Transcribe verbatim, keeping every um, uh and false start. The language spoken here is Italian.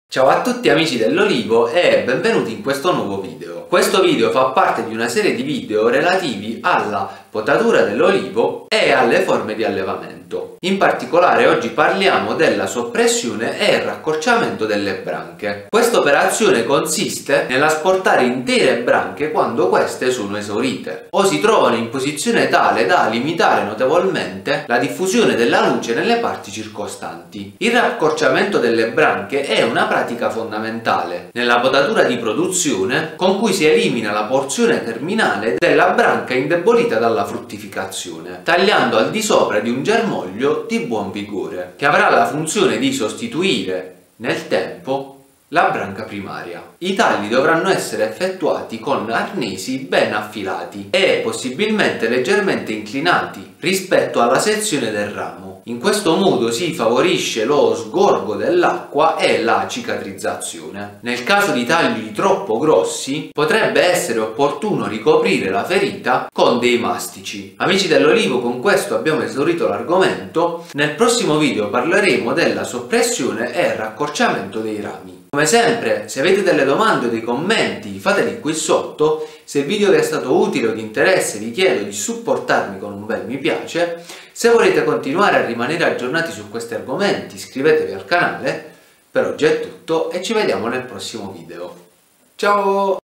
Ciao a tutti amici dell'olivo e benvenuti in questo nuovo video. Questo video fa parte di una serie di video relativi alla potatura dell'olivo e alle forme di allevamento. In particolare oggi parliamo della soppressione e il raccorciamento delle branche. Questa operazione consiste nell'asportare intere branche quando queste sono esaurite o si trovano in posizione tale da limitare notevolmente la diffusione della luce nelle parti circostanti. Il raccorciamento delle branche è una pratica fondamentale nella potatura di produzione con cui si elimina la porzione terminale della branca indebolita dalla fruttificazione, tagliando al di sopra di un germoglio di buon vigore, che avrà la funzione di sostituire nel tempo la branca primaria. I tagli dovranno essere effettuati con arnesi ben affilati e possibilmente leggermente inclinati rispetto alla sezione del ramo. In questo modo si favorisce lo sgorgo dell'acqua e la cicatrizzazione. Nel caso di tagli troppo grossi potrebbe essere opportuno ricoprire la ferita con dei mastici. Amici dell'olivo, con questo abbiamo esaurito l'argomento. Nel prossimo video parleremo della soppressione e raccorciamento dei rami. Come sempre, se avete delle domande o dei commenti fateli qui sotto. Se il video vi è stato utile o di interesse vi chiedo di supportarmi con un bel mi piace. Se volete continuare a rimanere aggiornati su questi argomenti iscrivetevi al canale. Per oggi è tutto e ci vediamo nel prossimo video. Ciao!